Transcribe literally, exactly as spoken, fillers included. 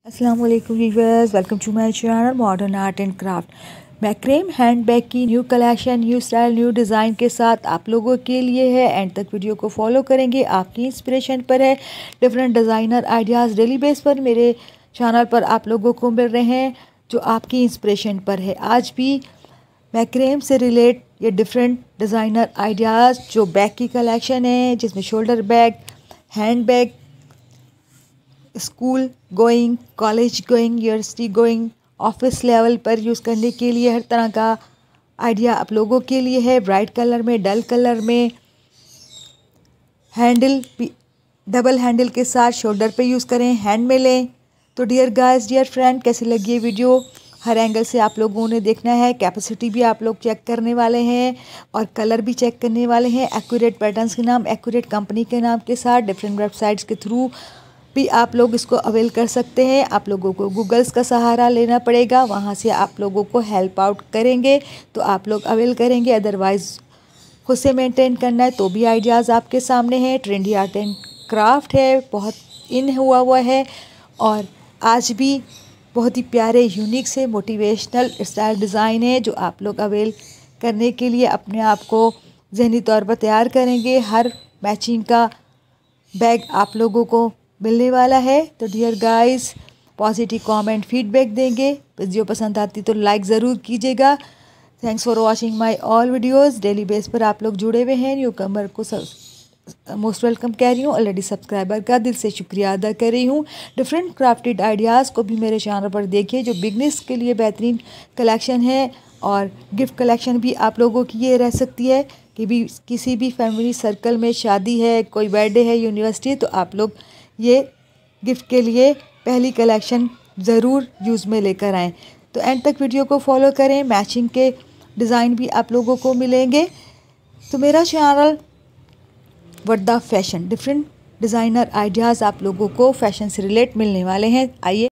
अस्सलाम वालेकुम viewers, welcome to my channel modern art and craft. Macrame handbag की new collection, new style, new design के साथ आप लोगों के लिए है। एंड तक वीडियो को फॉलो करेंगे, आपकी इंस्पिरेशन पर है। Different designer ideas daily base पर मेरे चैनल पर आप लोगों को मिल रहे हैं जो आपकी इंस्पिरेशन पर है। आज भी मैक्रेम से रिलेट ये डिफरेंट डिज़ाइनर आइडियाज़ जो बैग की कलेक्शन है, जिसमें shoulder bag, hand bag, school going, college going, university going, office level पर यूज़ करने के लिए हर तरह का आइडिया आप लोगों के लिए है। ब्राइट कलर में, डल कलर में, हैंडल डबल हैंडल के साथ शोल्डर पे यूज़ करें, हैंड में लें। तो डियर गाइस, डियर फ्रेंड, कैसी लगी ये वीडियो? हर एंगल से आप लोगों ने देखना है। कैपेसिटी भी आप लोग चेक करने वाले हैं और कलर भी चेक करने वाले हैं। एक्यूरेट पैटर्न्स के नाम, एक्यूरेट कंपनी के नाम के साथ डिफरेंट वेबसाइट्स के थ्रू भी आप लोग इसको अवेल कर सकते हैं। आप लोगों को गूगल्स का सहारा लेना पड़ेगा, वहाँ से आप लोगों को हेल्प आउट करेंगे तो आप लोग अवेल करेंगे। अदरवाइज़ खुद से मेंटेन करना है तो भी आइडियाज़ आपके सामने हैं। ट्रेंडी आर्ट एंड क्राफ्ट है, बहुत इन हुआ हुआ है और आज भी बहुत ही प्यारे, यूनिक से मोटिवेशनल स्टाइल डिज़ाइन है जो आप लोग अवेल करने के लिए अपने आप को ज़हनी तौर पर तैयार करेंगे। हर मैचिंग का बैग आप लोगों को मिलने वाला है। तो dear guys, positive comment feedback देंगे। वीडियो पसंद आती तो लाइक ज़रूर कीजिएगा। Thanks for watching my all videos. Daily base पर आप लोग जुड़े हुए हैं। न्यू कमर को मोस्ट वेलकम कह रही हूँ। ऑलरेडी सब्सक्राइबर का दिल से शुक्रिया अदा कर रही हूँ। डिफरेंट क्राफ्टेड आइडियाज़ को भी मेरे चैनल पर देखिए जो बिगनर्स के लिए बेहतरीन कलेक्शन है। और गिफ्ट कलेक्शन भी आप लोगों की ये रह सकती है कि भी किसी भी फैमिली सर्कल में शादी है, कोई बर्थडे है, यूनिवर्सिटी, तो आप लोग ये गिफ्ट के लिए पहली कलेक्शन ज़रूर यूज़ में लेकर आएँ। तो एंड तक वीडियो को फॉलो करें, मैचिंग के डिज़ाइन भी आप लोगों को मिलेंगे। तो मेरा channel Varda fashion, different designer ideas आप लोगों को फैशन से रिलेट मिलने वाले हैं। आइए